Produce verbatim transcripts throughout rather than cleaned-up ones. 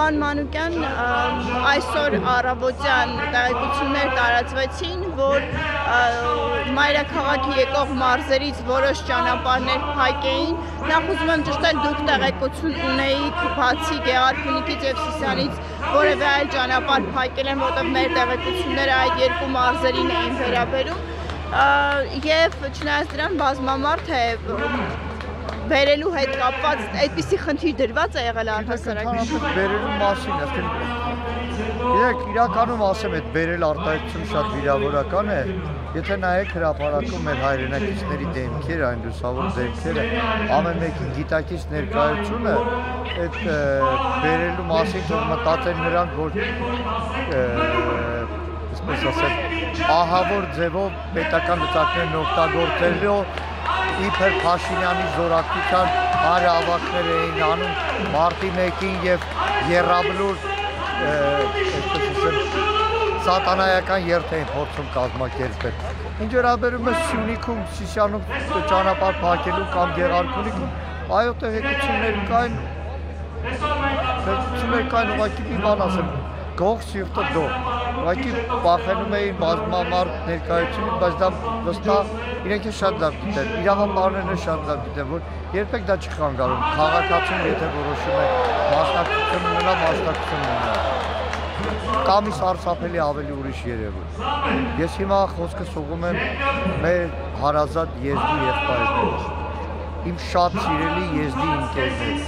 Պարոն Մանուկյան, այսօր առավոտյան տեղեկություններ տարածվեցին, որ մայրաքաղաքի եկող մարզերից որոշ ճանապարհներ փակ էին։ Նախ ուզում եմ ճշտել, դուք տեղեկություն ունեիք բացի Գեղարքունիքից եւ Սիսիանից որևէ այլ ճանապարհ փակել են, որտեղ մեր տեղեկությունները այդ երկու մարզերին էին վերաբերում, եւ չնայած դրան բազմամարդ է վերելու հետ կապված այդպիսի խնդիր դրված է եղել առհասարակ։ Վերելու մասին, ասենք, իրականում ասեմ, այդ վերել արտահայտությունը շատ վիրավորական է, եթե նայեք հրապարակում մեր հայրենակիցների դեմքերը, այն լուսավոր դեմքերը, ամեն մեկի գիտակից ներկայությունը, այդ վերելու մասին թող մտածեն նրանք, որ այսպես ասեմ, ահավոր ձևով պետական լծակներն օգտագործելով իբր Փաշինյանի զորակցության հարավակներ էին անում մարտի մեկին եւ եռաբլուր այսպես ասեմ սատանայական երթ էին փորձում կազմակերպել։ Ինչ վերաբերում է Սյունիքում, Սիսիանում ճանապարհ փակելու կամ Գեղարքունիքում, այո, տեղեկություններ կային, տեղեկություններ կային, ուղղակի մի բան ասեմ, գող սիրտը դող, ուղղակի պախենում էին բազմամարդ ներկայությունից, բայց դա վստահ իրենք է շատ լավ գիտեն, իրավապահներն շատ լավ գիտեն, որ երբեք դա չի խանգարում, քաղաքացին եթե որոշում է մասնակցություն ունենա, մասնակցություն ունենա։ Կամ իս արցախելի ավելի ուրիշ երևույթ։ Ես հիմա խոսքը սողում եմ մեր հարազատ եզդի եղբայրներից, իմ շատ սիրելի եզդի ընկերներ,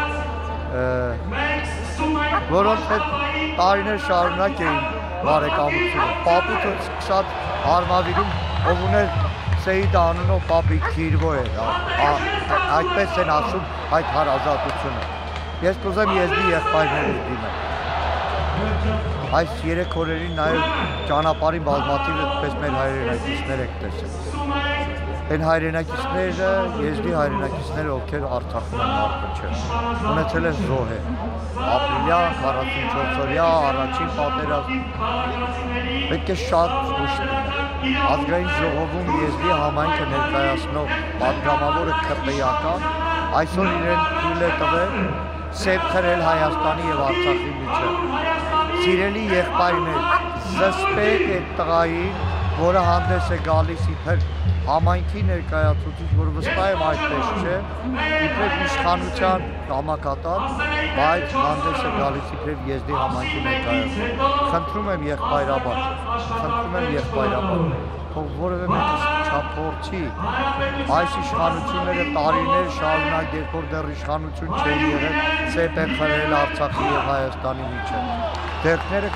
որոնց հետ տարիներ շարունակ էին բարեկամությունը, պապուտը շատ հարմավիրում, ով ուներ Սեիդ անունով պապի Քիրվո էր, այդպես են ասում այդ հարազատությունը։ Ես կուզեմ եզդի եղբայրներից դիմել։ Այս երեք օրերին նաև ճանապարհի բազմաթիվ այդպես մեր հայրենակիցներ եք տեսել։ Այն հայրենակիցները, եզդի հայրենակիցները, ովքեր Արցախում են մարդ չեն, ունեցել են զոհեր, ապրիլյան, քառասունչորս օրյա, առաջին պատերազմ, պետք է շատ զգուշ լինել։ Ազգային ժողովում եզդի համայնքը ներկայացնող պատգամավորը քպեական, այսօր իրեն թույլ է տվել սեպ խրել Հայաստանի եւ Արցախի միջեւ։ Սիրելի եղբայրներ, զսպեք այդ տղային, որը հանդես է գալիս իբր համայնքի ներկայացուցիչ, որ վստահ եմ այդպես չէ, իբր իշխանության համակատար, բայց հանդես է գալիս իբր եզդի համայնքի ներկայացուցիչ։ Խնդրում եմ եղբայրաբար, խնդրում եմ եղբայրաբար, թող որևէ մեկը չափորձի այս իշխանությունները տարիներ շարունակ, երբ որ դեռ իշխանություն չէին եղել, սեպ են խրել Արցախի եւ Հայաստանի միջեւ։ Դերքները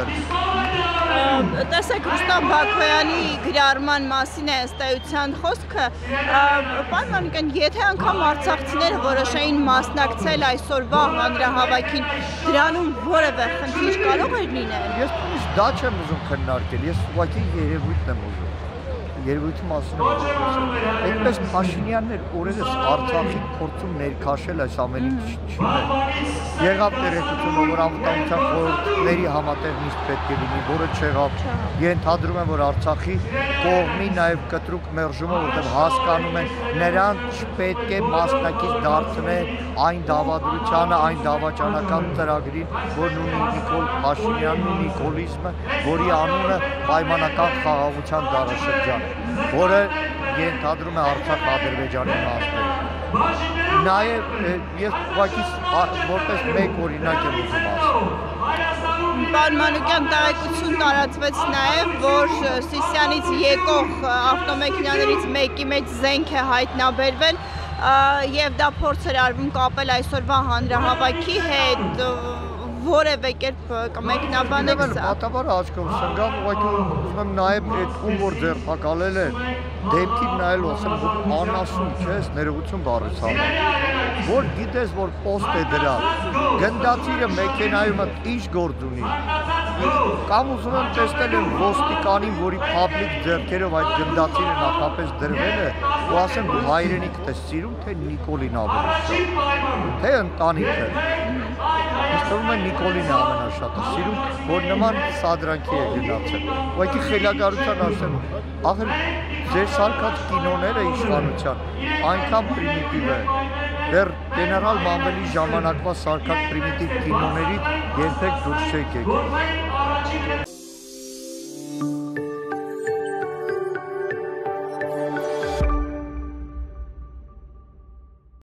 կկոտրվի։ Տեսեք, Ռուստամ Բաքոյանի գրառման մասին է ըստ էության խոսքը, պարոն Մանուկյան, եթե անգամ արցախցիները որոշեին մասնակցել այսօրվա հանրահավաքին, դրանում որևէ խնդիր կարող էր լինել։ Ես դա չեմ ուզում քննարկել, ես ուղղակի երևույթն եմ ուզում։ Երևույթի մասին եմ խոսում։ Այդպես Փաշինյանն էր օրերս Արցախի փորձում ներքաշել այս ամեն ինչը։ Եղավ տեղեկությունը, որ անվտանգության խորհուրդների համատեղ նիստ պետք է լինի, որը չեղավ։ Ենթադրում եմ, որ Արցախի կողմի նաև կտրուկ մերժումը, որտեղ հասկանում են, նրանց պետք է մասնակից դարձնել այն դավադրությանը, այն դավաճանական ծրագրին, որն ունի Նիկոլ Փաշինյանն ու նիկոլիզմը, որի անունը պայմանական խաղաղության դարաշրջան է, որը ենթադրում է Արցախ-Ադրբեջանի մասները։ Նաև ես ուղղակի որպես մեկ օրինակ եմ ուզում ասել։ Պարոն Մանուկյան, տեղեկություն տարածվեց նաև, որ Սիսիանից եկող ավտոմեքենաներից մեկի մեջ զենք է հայտնաբերվել եւ դա փորձ էր արվում կապել այսօրվա հանրահավաքի հետ, որևէ կերպ կմեկնաբանեք սա։ Պատահաբար աչքով սնգամ, ուղղակի ուզում եմ նաև այդ ում որ ձերբակալել են, դեմքին նայել ասեմ, որ անասուն չես, ներողություն բառից համար, որ գիտես, որ պոստ է դրա, գնդացիրը մեքենայում ինչ գործ ունի, կամ ուզում եմ տեսնել եմ ոստիկանին, որի փաբլիկ ձեռքերով այդ գնդացիրը նախապես դրվել է, ու ասեմ, դու հայրենիքդ ես սիրում, թե Նիկոլին ավելի շատ, թե ընտանիքը։ Ես թվում է Նիկոլին է ամենաշատը սիրում, որ նման սադրանքի է գնացել։ Ուղղակի խելագարության ասեմ, ախր ձեր սարքած կինոները իշխանության այնքան պրիմիտիվ են, դեռ գեներալ Մանվելի ժամանակվա սարքած պրիմիտիվ կինոներից երբեք դուրս չեք եկել։